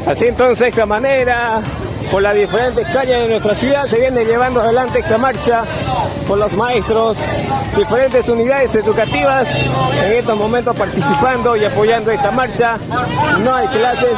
Así entonces, de esta manera, por las diferentes calles de nuestra ciudad se viene llevando adelante esta marcha por los maestros, diferentes unidades educativas en estos momentos participando y apoyando esta marcha. No hay clases.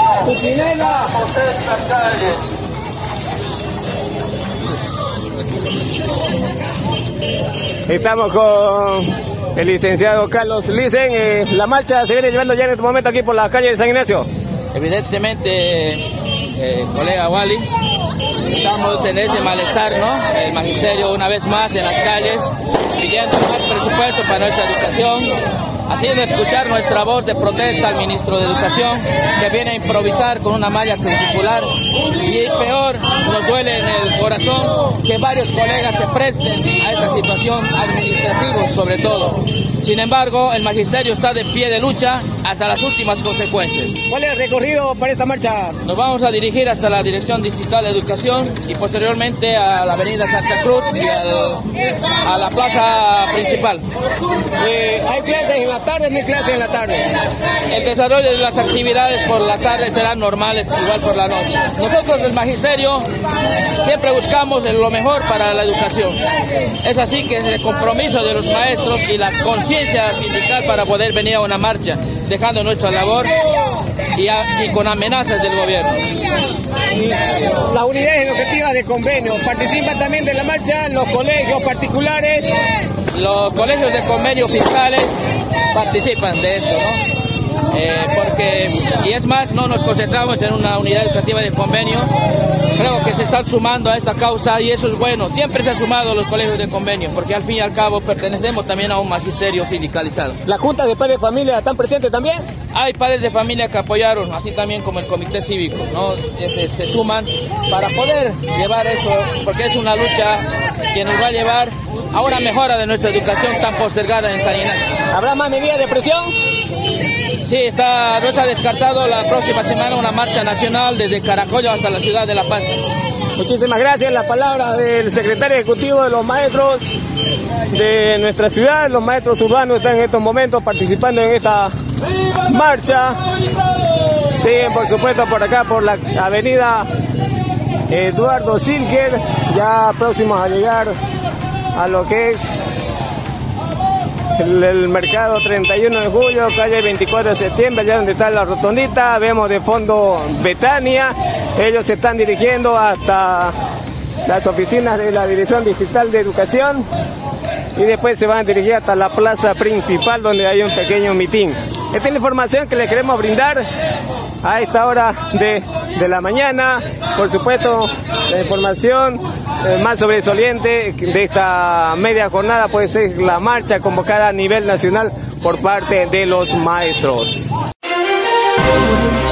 Estamos con el licenciado Carlos Licen. La marcha se viene llevando ya en este momento aquí por la calle de San Ignacio. Evidentemente, colega Wally, estamos en este malestar, ¿no? El magisterio una vez más en las calles, pidiendo más presupuesto para nuestra educación, haciendo escuchar nuestra voz de protesta al ministro de Educación, que viene a improvisar con una malla curricular. Y peor, nos duele en el corazón que varios colegas se presten a esta situación, administrativos sobre todo. Sin embargo, el magisterio está de pie de lucha hasta las últimas consecuencias. ¿Cuál es el recorrido para esta marcha? Nos vamos a dirigir hasta la Dirección Distrital de Educación y posteriormente a la avenida Santa Cruz y a la plaza principal. ¿Hay clases en la tarde? ¿No hay clases en la tarde? El desarrollo de las actividades por la tarde serán normales, igual por la noche. Nosotros del magisterio siempre buscamos lo mejor para la educación. Es así que es el compromiso de los maestros y la conciencia sindical para poder venir a una marcha, dejando nuestra labor y con amenazas del gobierno. Las unidades educativas de convenio participan también de la marcha, los colegios particulares. Los colegios de convenio fiscales participan de esto, ¿no? Y es más, no nos concentramos en una unidad educativa de convenio. Creo que se están sumando a esta causa y eso es bueno. Siempre se han sumado los colegios de convenio, porque al fin y al cabo pertenecemos también a un magisterio sindicalizado. ¿La Junta de Padres de Familia están presentes también? Hay padres de familia que apoyaron, así también como el comité cívico, ¿no? Se suman para poder llevar eso, porque es una lucha que nos va a llevar a una mejora de nuestra educación tan postergada en San Ignacio. ¿Habrá más medidas de presión? Sí, no está descartado la próxima semana una marcha nacional desde Caracollo hasta la ciudad de La Paz. Muchísimas gracias. La palabra del secretario ejecutivo de los maestros de nuestra ciudad. Los maestros urbanos están en estos momentos participando en esta marcha. Siguen, por supuesto, por acá, por la avenida Eduardo Silker, ya próximos a llegar a lo que es el mercado 31 de julio, calle 24 de septiembre, allá donde está la rotondita. Vemos de fondo Betania. Ellos se están dirigiendo hasta las oficinas de la Dirección Distrital de Educación y después se van a dirigir hasta la plaza principal, donde hay un pequeño mitin. Esta es la información que les queremos brindar a esta hora de la mañana. Por supuesto, la información más sobresaliente de esta media jornada puede ser la marcha convocada a nivel nacional por parte de los maestros.